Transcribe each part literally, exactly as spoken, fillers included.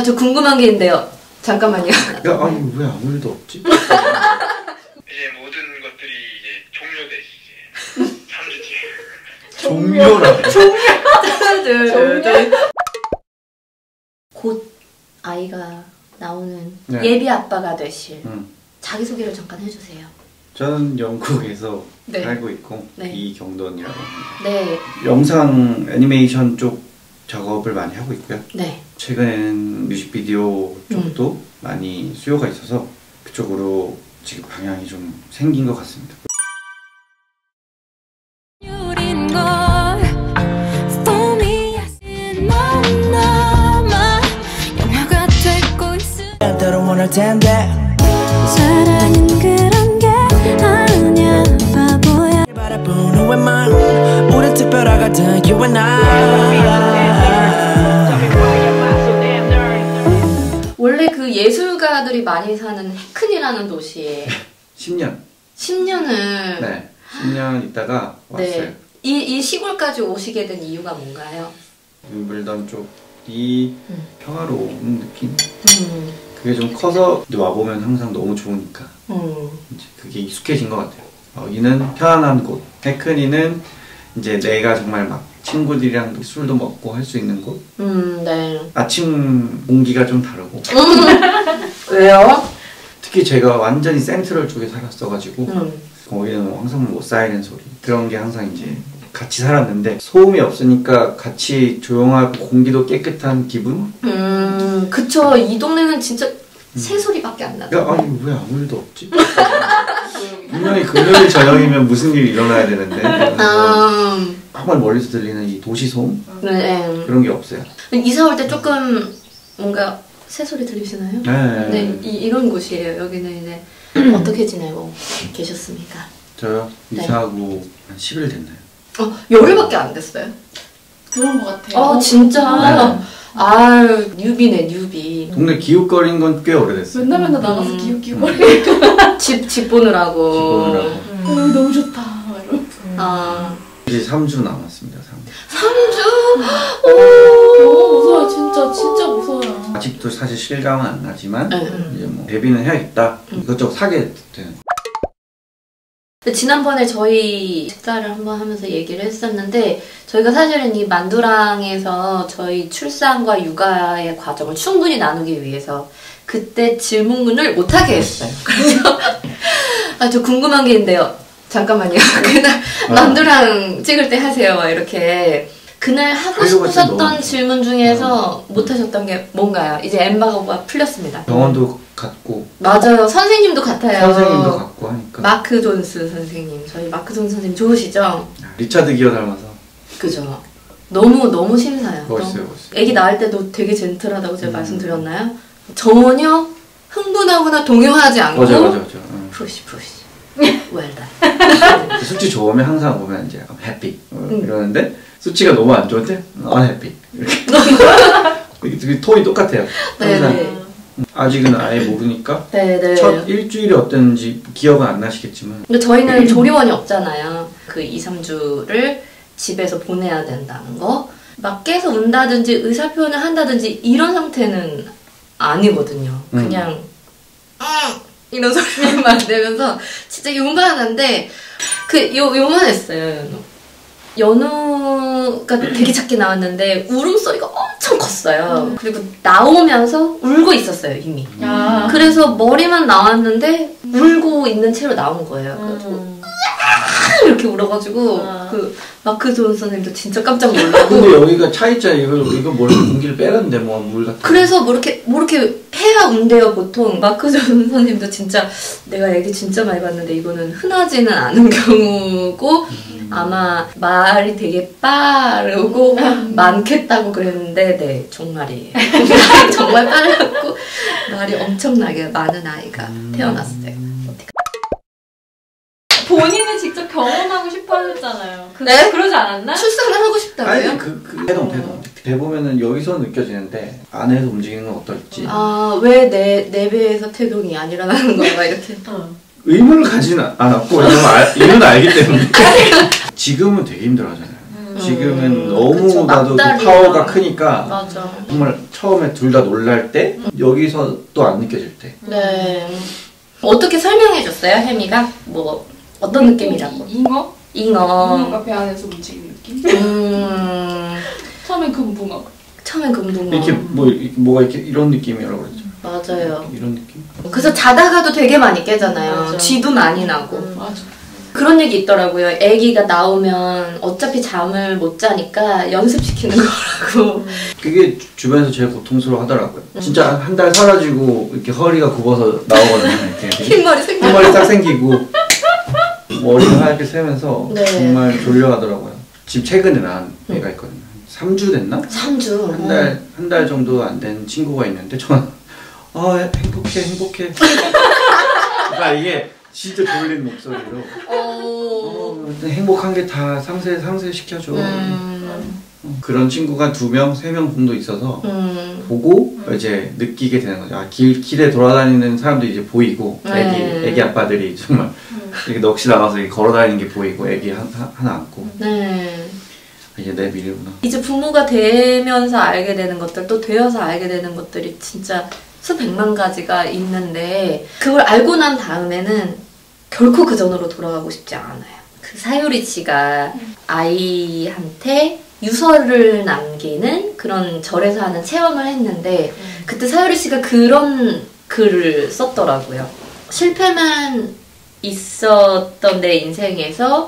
아, 저 궁금한 게 있는데요. 잠깐만요. 야, 아니 왜 아무 일도 없지? 이제 모든 것들이 이제 종료돼 이제 삼 주째. 종료라. 종료. 종료. 곧 아이가 나오는 네. 예비 아빠가 되실 음. 자기소개를 잠깐 해주세요. 저는 영국에서 네. 살고 있고 네. 이경돈이라고 합니다. 네. 영상 애니메이션 쪽 작업을 많이 하고 있고요. 네. 최근에는 뮤직비디오 쪽도 음. 많이 수요가 있어서 그쪽으로 지금 방향이 좀 생긴 것 같습니다. 사랑은 그런 게 아니야 바보야 바라본 후에만 우리 특별한 같은 you and I. 원래 그 예술가들이 많이 사는 해큰이라는 도시에 십 년. 십 년을 네. 십 년 있다가 왔어요. 네. 이, 이 시골까지 오시게 된 이유가 뭔가요? 윈블던 쪽이 음. 평화로운 느낌? 음. 그게 좀 커서 와보면 항상 너무 좋으니까 음. 이제 그게 익숙해진 것 같아요. 여기는 편안한 곳. 해크니는 이제 내가 정말 막 친구들이랑 술도 먹고 할 수 있는 곳. 음, 네. 아침 공기가 좀 다르고. 왜요? 특히 제가 완전히 센트럴 쪽에 살았어가지고 음. 거기는 항상 뭐 사이렌 소리 그런 게 항상 이제 같이 살았는데 소음이 없으니까 같이 조용하고 공기도 깨끗한 기분? 음, 그쵸. 이 동네는 진짜 새소리밖에 안 나죠. 야, 아니 왜 아무 일도 없지? 분명히 금요일 저녁이면 무슨 일이 일어나야 되는데 아, 정말 멀리서 들리는 이 도시 소음? 네. 그런 게 없어요. 이사 올 때 조금 뭔가 새소리 들리시나요? 네. 네, 이, 이런 곳이에요. 여기는 이제 어떻게 지내고 계셨습니까? 저요? 네. 이사하고 한 십 일 됐나요? 어, 열흘밖에 안 됐어요. 그런 것 같아요. 아, 진짜? 네. 아유, 뉴비네, 뉴비. 동네 기웃거린 건 꽤 오래됐어요. 맨날 맨날 나가서 음. 기웃기웃거리니까 집, 집 보느라고. 집 보느라고. 음. 너무 좋다 막 이러고. 아. 이제 삼 주 남았습니다. 삼 주. 삼 주? 너무 무서워요. 진짜 진짜 무서워요. 아직도 사실 실감은 안 나지만 네. 이제 뭐 데뷔는 해야겠다. 음. 이것저것 사게 되는. 근데 지난번에 저희 식사를 한번 하면서 얘기를 했었는데 저희가 사실은 이 만두랑에서 저희 출산과 육아의 과정을 충분히 나누기 위해서 그때 질문을 못하게 했어요. 그래서 아, 저 궁금한 게 있는데요. 잠깐만요. 그날 어. 만두랑 찍을 때 하세요. 막 이렇게 그날 하고 하려고 싶으셨던 했는데 질문 중에서 어. 못하셨던 게 뭔가요? 이제 엠바고가 풀렸습니다. 병원도 갔고 맞아요. 선생님도 같아요. 선생님도 갔고 하니까. 마크 존스 선생님. 저희 마크 존스 선생님 좋으시죠? 리차드 기어 닮아서 그죠? 너무 너무 신사요. 멋있어요, 너무. 멋있어요. 애기 낳을 때도 되게 젠틀하다고 제가 음. 말씀드렸나요? 전혀 흥분하거나 동요하지 않고 맞아 맞아 맞아. 응. 푸시 푸시 웰다. 수치 좋으면 항상 보면 이제 I'm happy 어, 음. 이러는데 수치가 너무 안 좋을 때 unhappy 이렇게. 이게 되게 톤이 똑같아요. 항상. 네네. 아직은 아예 모르니까 네네. 첫 일주일이 어땠는지 기억은 안 나시겠지만 근데 저희는 조리원이 없잖아요. 그 이, 삼 주를 집에서 보내야 된다는 거. 막 깨서 운다든지 의사표현을 한다든지 이런 상태는 아니거든요. 그냥 음. 이런 소리만 내면서 진짜 요만한데 그 요, 요만했어요. 연우. 연우가 되게 작게 나왔는데 울음소리가 엄청 컸어요. 음. 그리고 나오면서 울고 있었어요 이미. 야. 그래서 머리만 나왔는데 울고 있는 채로 나온 거예요. 그래서 음. 이렇게 울어가지고 아. 그 마크 존 선생님도 진짜 깜짝 놀라고. 근데 여기가 차 있잖아요. 이거 이거 뭘 공기를 빼는데 뭐 물 같은. 그래서 뭐 이렇게 뭐 이렇게 해야 운대요 보통. 마크 존 선생님도 진짜 내가 얘기 진짜 많이 봤는데 이거는 흔하지는 않은 경우고 음. 아마 말이 되게 빠르고 많겠다고 그랬는데 네 정말이에요. 정말 빨랐고 말이 엄청나게 많은 아이가 태어났어요. 본인은 직접 경험하고 싶어 하셨잖아요. 그, 네? 그러지 않았나? 출산을 하고 싶다고요? 아니 그, 그 태동 태동 배 보면은 여기서 느껴지는데 안에서 움직이는 건 어떨지 아, 왜 내 내 배에서 태동이 안 일어나는 건가 이렇게. 어. 의문을 가지는 않았고 이건, 알, 이건 알기 때문에 지금은 되게 힘들어하잖아요. 음. 지금은 음, 너무 그쵸, 나도 막다리야. 파워가 크니까 맞아. 정말 처음에 둘 다 놀랄 때 여기서 또 안 느껴질 때 네. 어떻게 설명해줬어요, 혜미가? 뭐 어떤 느낌이라고? 잉어? 잉어. 잉어가 배 안에서 움직이는 느낌? 음. 처음엔 금붕어. 처음엔 금붕어. 이렇게 뭐 이렇게 뭐가 이렇게 이런 느낌이라고 그랬죠. 맞아요. 이런 느낌. 그래서 자다가도 되게 많이 깨잖아요. 맞아. 쥐도 많이 나고. 맞아. 그런 얘기 있더라고요. 아기가 나오면 어차피 잠을 못 자니까 연습시키는 거라고. 그게 주- 주변에서 제일 고통스러워 하더라고요. 진짜 한 달 사라지고 이렇게 허리가 굽어서 나오거든요. 이렇게 흰머리 생겨. 흰머리 딱 생기고 머리가 하얗게 새면서 네. 정말 졸려하더라고요. 지금 최근에 낳은 애가 있거든요. 삼 주 됐나? 삼 주. 한 달 한 달 정도 안 된 친구가 있는데 저는 아 행복해 행복해. 그러니까 이게 진짜 졸린 목소리로 어. 어, 행복한 게 다 상세 상세 시켜줘. 음. 그런 친구가 두 명, 세 명 정도 있어서 음. 보고 이제 느끼게 되는 거죠. 아, 길, 길에 돌아다니는 사람들이 이제 보이고 네. 애기, 애기 아빠들이 정말 이렇게 넋이 나가서 이렇게 걸어다니는 게 보이고 애기 한, 한- 하나 안고 네. 이게 내 미래구나. 이제 부모가 되면서 알게 되는 것들, 또 되어서 알게 되는 것들이 진짜 수백만 가지가 있는데, 그걸 알고 난 다음에는 결코 그 전으로 돌아가고 싶지 않아요. 그 사유리 씨가 아이한테 유서를 남기는 그런 절에서 하는 체험을 했는데, 그때 사유리 씨가 그런 글을 썼더라고요. 실패만 있었던 내 인생에서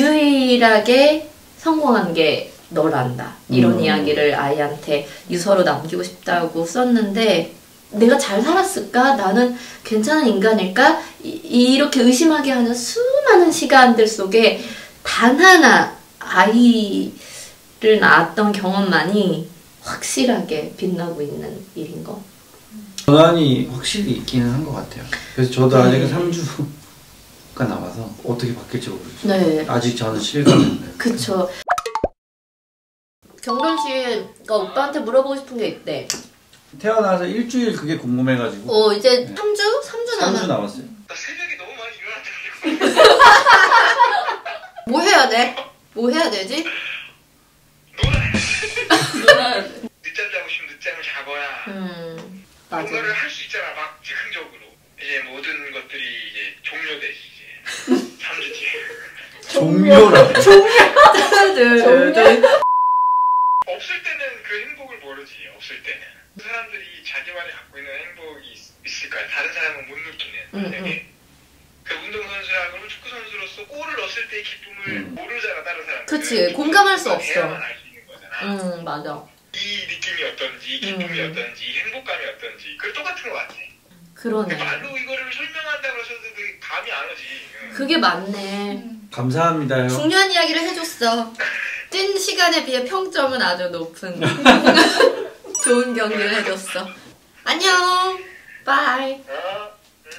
유일하게 성공한 게 너란다. 이런 음. 이야기를 아이한테 유서로 남기고 싶다고 썼는데, 내가 잘 살았을까? 나는 괜찮은 인간일까? 이, 이렇게 의심하게 하는 수많은 시간들 속에 단 하나 아이를 낳았던 경험만이 확실하게 빛나고 있는 일인 거. 전환이 확실히 있기는 한 것 같아요. 그래서 저도 네. 아직은 삼 주가 남아서 어떻게 바뀔지 모르겠어요. 네. 아직 저는 실감은 그쵸. 경돈 씨가 오빠한테 물어보고 싶은 게 있대. 태어나서 일주일 그게 궁금해가지고 어, 이제 네. 삼 주? 삼 주 삼 주 남았 남았어요. 나 새벽에 너무 많이 일어났다고. 뭐 해야 돼? 뭐 해야 되지? 놀아야 돼. 늦잠 자고 싶으면 늦잠을 자거나 음, 맞아. 뭔가를 할 수 있잖아. 막 즉흥적으로. 이제 모든 것들이 이제 종료되지. 이제 삼 주 뒤에. 종료라고. 들 없을 때는 그 행복을 모르지. 없을 때는. 그 사람들이 자기만이 갖고 있는 행복이 있, 있을 거야. 다른 사람은 못 느끼는. 만약에. 음, 그 운동선수라 그러면 축구선수로서 골을 넣었을 때의 기쁨을 음. 모르잖아. 다른 사람들. 그치, 공감할 수 없어. 해야만 알 수 있는 거잖아. 음, 맞아. 이 느낌이 어떤지, 이 기쁨이 음. 어떤지, 이 행복감이 어떤지. 그게 똑같은 것 같아. 그러네. 말로 이거를 설명한다 그러셔도 그게 감이 안 오지. 응. 그게 맞네. 감사합니다요. 중요한 이야기를 해줬어. 뛴 시간에 비해 평점은 아주 높은. 좋은 경기를 해줬어. 안녕. 바이. 어? 음.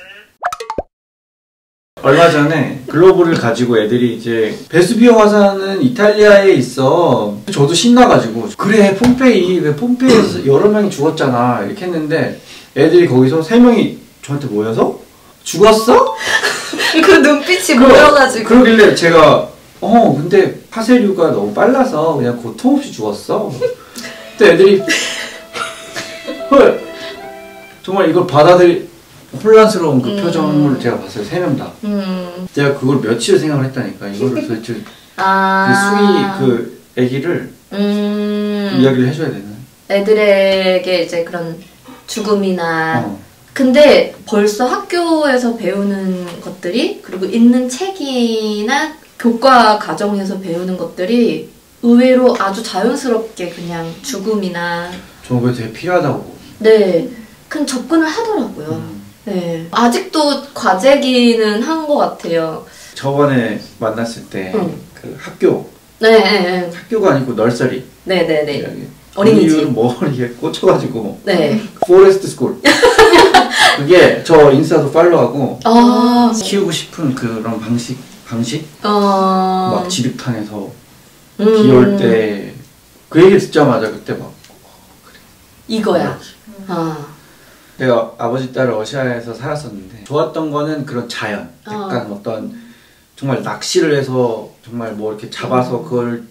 얼마 전에 글로브를 가지고 애들이 이제 베수비오 화산은 이탈리아에 있어. 저도 신나가지고 그래 폼페이 왜 폼페이에서 여러 명이 죽었잖아 이렇게 했는데 애들이 거기서 세 명이 저한테 모여서 죽었어? 그 눈빛이 모여가지고. 그러길래 제가 어 근데 파세류가 너무 빨라서 그냥 고통 없이 죽었어. 그때 애들이 헐 정말 이걸 받아들이 혼란스러운 그 음. 표정을 제가 봤어요. 세 명 다. 음. 제가 그걸 며칠 생각을 했다니까. 이거를 도대체 그 아. 수위 그 애기를 음. 이야기를 해줘야 되나? 애들에게 이제 그런 죽음이나. 어. 근데 벌써 학교에서 배우는 것들이, 그리고 읽는 책이나 교과 과정에서 배우는 것들이 의외로 아주 자연스럽게 그냥 죽음이나, 저거 그게 되게 필요하다고. 네, 큰 접근을 하더라고요. 음. 네. 아직도 과제기는 한 것 같아요. 저번에 만났을 때 응. 그 학교 네, 네, 학교가 아니고 널서리 네, 네, 네. 이야기. 어린이집. 우리 머리에 꽂혀가지고 네. 포레스트 스쿨 그게 저 인스타도 팔로우하고 아, 키우고 싶은 그런 방식 방식 어. 막 지득탕에서 음. 비 올 때 그 얘기 듣자마자 그때 막 이거야. 아, 내가 아버지 딸 러시아에서 살았었는데 좋았던 거는 그런 자연 약간 어. 떤 정말 낚시를 해서 정말 뭐 이렇게 잡아서 그걸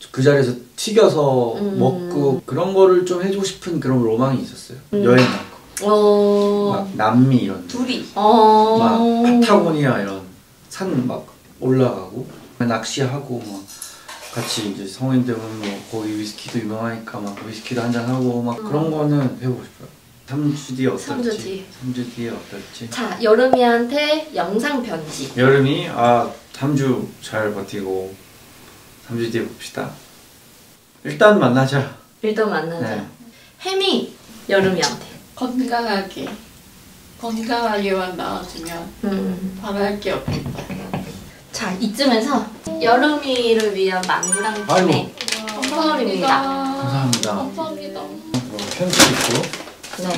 그 자리에서 튀겨서 음. 먹고 그런 거를 좀 해주고 싶은 그런 로망이 있었어요. 음. 여행 간 거. 어. 막 남미 이런 데. 둘이. 어. 막 파타고니아 이런 산 막 올라가고 낚시하고 막 같이 이제 성인들은 뭐 거기 위스키도 유명하니까 막 위스키도 한잔 하고 막 음. 그런 거는 해보고 싶어요. 삼 주 뒤에 어떨지. 삼 주 뒤. 삼 주 뒤에 어떨지. 자, 여름이한테 영상 편지. 여름이 아 삼 주 잘 버티고 삼 주 뒤에 봅시다. 일단 만나자. 일단 만나자. 네. 혜미 여름이한테. 건강하게. 건강하게만 나와주면 음. 바랄 게 없겠다. 자, 이쯤에서 여름이를 위한 만두랑 아이고. 찜의 선물입니다. 감사합니다. 감사합니다. 뭐 편지 있고. 네.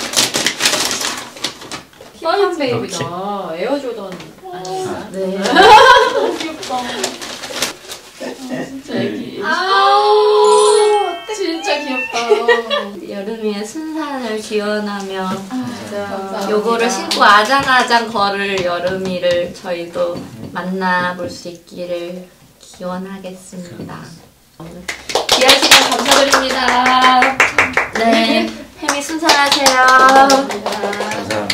피한 베이비다. 에어조던 아니야? 네. 너무 귀엽다. 아, 진짜 애기. 아, 진짜 귀엽다. 여름이의 순산을 기원하며 진짜 감사합니다. 요거를 신고 아장아장 걸을 여름이를 저희도 만나볼 수 있기를 기원하겠습니다. 귀한 시간 감사드립니다. 네, 혜미 순산하세요. 감사합니다.